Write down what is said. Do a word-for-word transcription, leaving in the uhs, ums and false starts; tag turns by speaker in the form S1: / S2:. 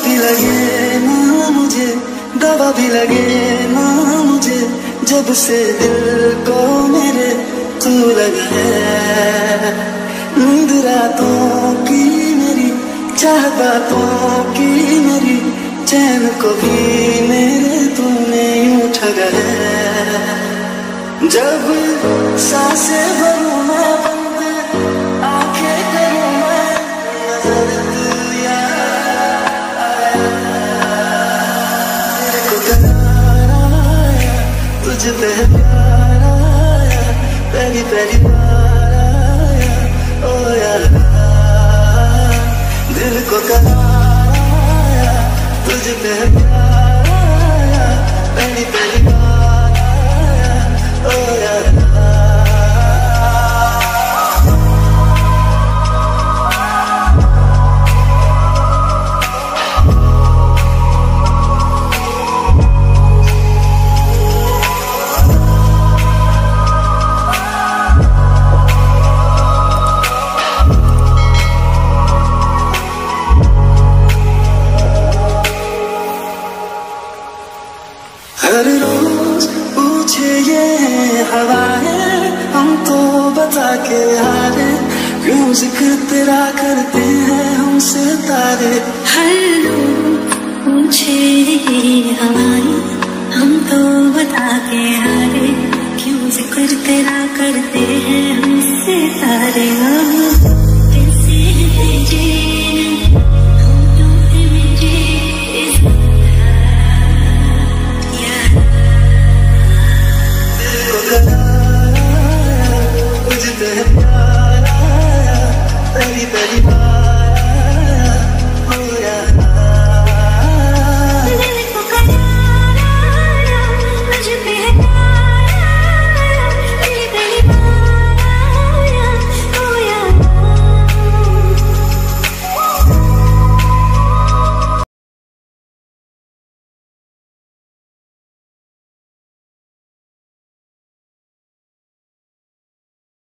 S1: भी लगे ना मुझे, दवा भी लगे ना मुझे, जब से दिल को मेरे तू लगा है। नींद रातों की मेरी, चाह बातों की मेरी, चैन को भी मेरे तूने यूं ठगा है। जब सांसें भरूं मैं बंद, आंखें करूं मैं नजर, तू याद आया। तेरे को करार आया, तुझ पे प्यार आया, पहली पहली बार आया, ओ यार। दिल को करार आया, तुझ पे प्यार आया, पहली पहली बार आया, ओ यार। हर रोज पूछे ये हवाएं, हम तो बता के हारे, क्यों जिक्र तेरा करते हैं हमसे तारे।
S2: हर रोज पूछे ये हवाएं, हम तो बता के हारे, क्यों जिक्र तेरा करते हैं हमसे तारे। अब कैसे भेजे
S1: तुझ पे प्यार आया, पहली पहली